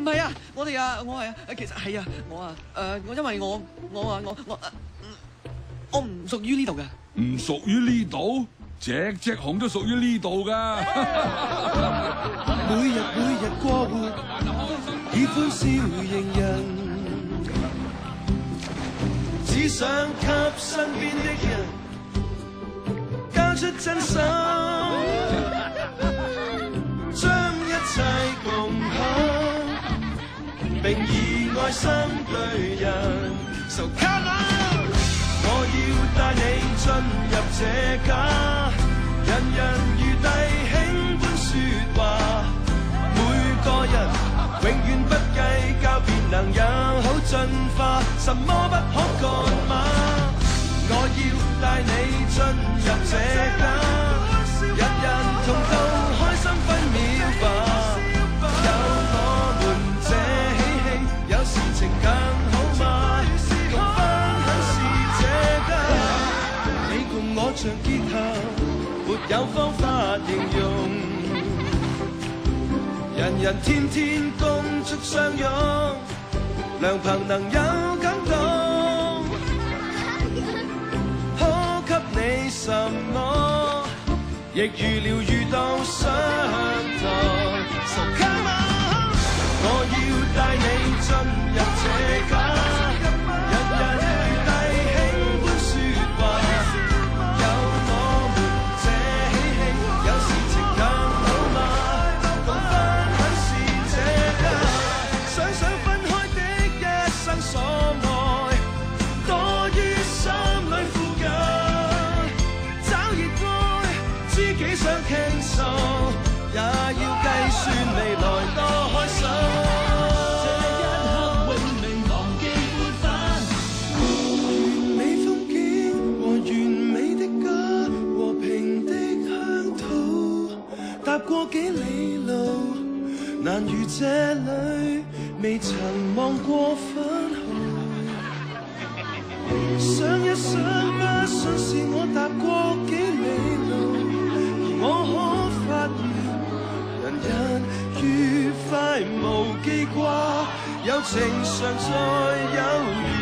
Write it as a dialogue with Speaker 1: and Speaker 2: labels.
Speaker 1: 係啊，我哋啊，我係啊，其實係啊，我因為我唔屬於呢度嘅。
Speaker 2: 唔屬於呢度，隻熊都屬於呢度㗎。
Speaker 3: 每日過活，以歡笑迎人，只想給身邊的人交出真心，將一切共享，並以愛心對人。So come on， 我要帶你進入這家，人人如弟兄般說話，每個人永遠不計較，便能友好進化，什麼不可幹嘛？我要帶你進入這家，人人同度開心分秒吧。有我們這喜氣，有事情更好嗎？共分享是這家，你共我像結合，沒有方法形容，人人天天共築相擁，良朋能有感動，可給你什麼，亦預料遇到相同。So come on， 我要帶你進入這家，人人如弟兄般說話，有我們這喜氣，有事情更好嗎？共分享是這家，想想分開的一生所愛，多於心裏附近，找熱愛，知己想傾訴，也要計算未來多開心。這一刻永未忘記活返，完美風景和完美的家，和平的鄉土，踏過幾里路，難如這裏未曾望過返去。想一想，不信是我踏過幾里路，而我可發現，人人愉快無記掛，友情常在有緣。